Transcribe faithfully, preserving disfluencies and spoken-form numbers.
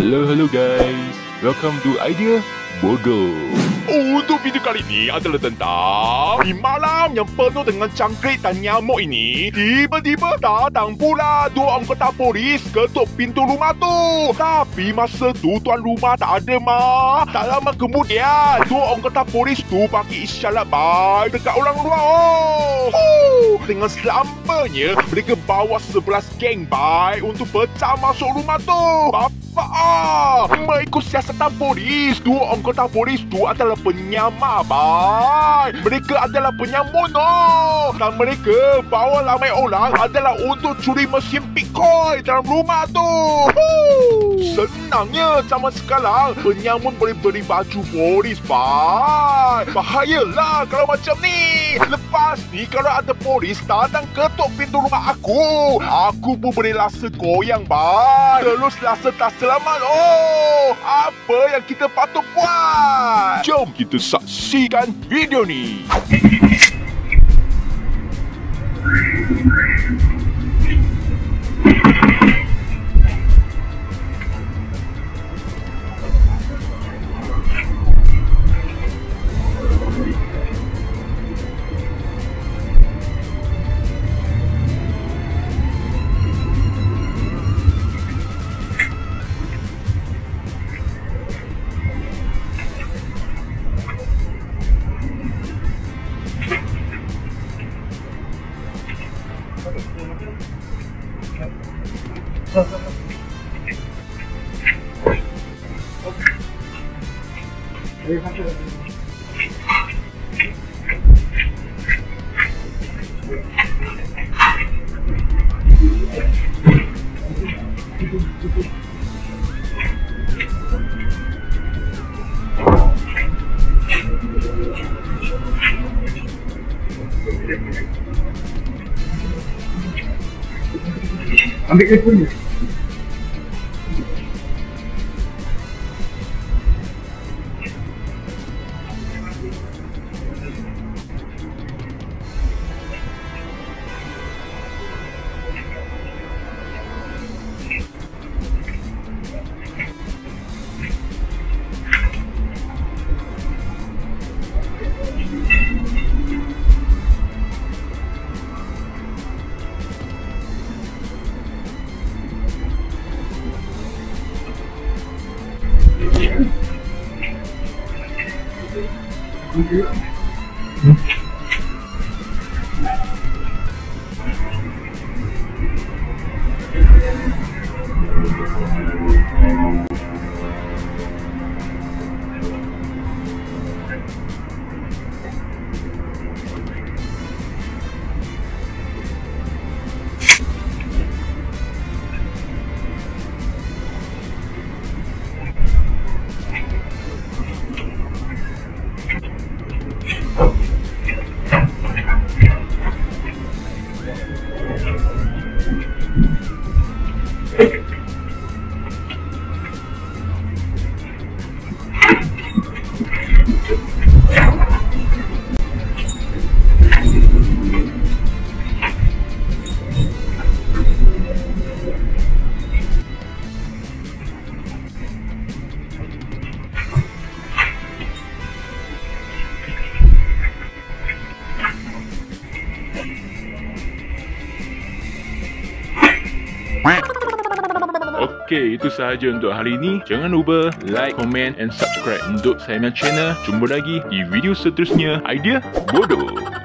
Hello, hello guys. Welcome to Idea Bodoh. Untuk video kali ini adalah tentang di malam yang penuh dengan cangkrik dan nyamuk ini, tiba-tiba datang pula dua anggota polis ketuk pintu rumah tu. Tapi masa tu tuan rumah tak ada mah. Tak lama kemudian dua anggota polis tu bagi isyarat bye dekat orang luar. Oh, oh. Dengan selamanya mereka bawa sebelas geng bye untuk pecah masuk rumah tu. Bapa ah, mengikut siasatan polis, dua anggota polis tu adalah penyamar, bye. Mereka adalah penyamun, dan mereka bawa ramai orang adalah untuk curi mesin pikoi dalam rumah tu. Huh. Senangnya zaman sekarang penyamun boleh beli baju polis, bye. Bahayalah kalau macam ni. Lepas ni kalau ada polis datang ketuk pintu rumah aku, aku pun boleh rasa goyang, bye. Terus rasa tak selamat. Oh, apa yang kita patut buat? Jom kita saksikan video ni. Ambil telefonnya. Okey, itu sahaja untuk hari ini. Jangan lupa like, komen and subscribe untuk saya punya channel. Jumpa lagi di video seterusnya Idea Bodoh.